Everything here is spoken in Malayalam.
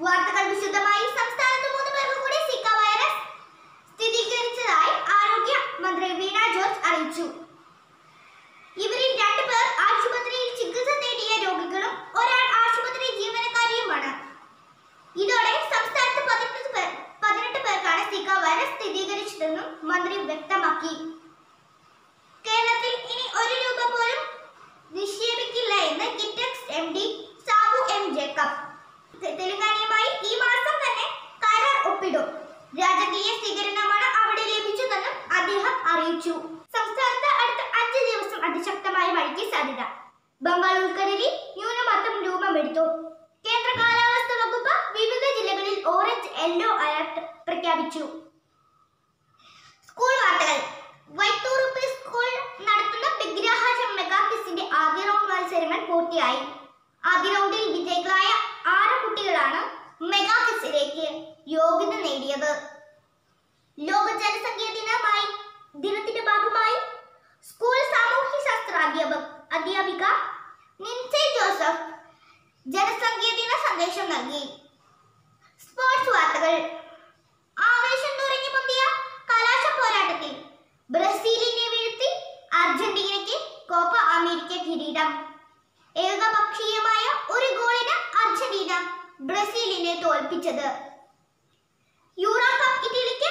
വാർത്തകൾ വിശദമായി. സംസ്ഥാനത്ത് 3 പേർക്ക് കൂടി സിക്ക വൈറസ് സ്ഥിരീകരിച്ചതായി ആരോഗ്യ മന്ത്രി വീണ ജോർജ് അറിയിച്ചു. ഇവരിൽ 2 പേർ ആശുപത്രിയിൽ ചികിത്സ തേടിയ രോഗികളും ഒരാൾ ആശുപത്രി ജീവനക്കാരിയുമാണ്. ഇതോടെ സംസ്ഥാനത്ത് 18 പേർക്കാണ് സിക്ക വൈറസ് സ്ഥിരീകരിച്ചതെന്നും മന്ത്രി വ്യക്തമാക്കി. കേരളത്തിൽ ഇനി 1 രൂപ പോലും നിക്ഷേപിക്കില്ല എന്ന് കിറ്റക്സ് MD സാബു M ജേക്കബ്. തെലങ്കാനയുമായി ഈ മാസം തന്നെ കരാർ ഒപ്പിടും. രാജകീയ സ്വീകരണമാണ് അവിടെ ലഭിച്ചതെന്നും അദ്ദേഹം അറിയിച്ചു. സംസ്ഥാനത്ത് അടുത്ത 5 ദിവസം അതിശക്തമായ മഴയ്ക്ക് സാധ്യത. ബംഗാൾ ഉൾക്കടലിൽ ന്യൂനമർദ്ദം രൂപമെടുത്തു. കേന്ദ്ര കാലാവസ്ഥാ വകുപ്പ് വിവിധ ജില്ലകളിൽ ഓറഞ്ച് യെല്ലോ അലർട്ട് പ്രഖ്യാപിച്ചു. സ്കൂൾ വാർത്തകൾ. വൈത്തൂർ UPS സ്കൂൾ നടത്തുന്ന വിഗ്രഹാച മെഗാ ക്വിസിന്റെ ആദ്യ റൗണ്ട് മത്സരങ്ങൾ പൂർത്തിയായി. ആദ്യ റൗണ്ടിൽ വിജയികളായ 6 കുട്ടികളാണ് മെഗാ ക്വിസിലേക്ക് യോഗ്യത നേടിയത്. ലോക ജനസംഖ്യാ ദിനത്തിന്റെ ഭാഗമായി സ്കൂൾ സാമൂഹ്യശാസ്ത്ര അധ്യാപിക നിൻസെ ജോസഫ് ജനസംഖ്യാ ദിന സന്ദേശം നൽകി. സ്പോർട്സ് വാർത്തകൾ. ആവേശം നിറഞ്ഞു പൊന്തിയ കലാശ പോരാട്ടത്തിൽ ബ്രസീലിനെ വീഴ്ത്തി അർജന്റീനയ്ക്ക് കോപ്പ അമേരിക്ക കിരീടം. ഏകപക്ഷീയമായ 1 ഗോളിന് അർജന്റീന ബ്രസീലിനെ തോൽപ്പിച്ചത്. Euro cup ഇറ്റലിക്ക്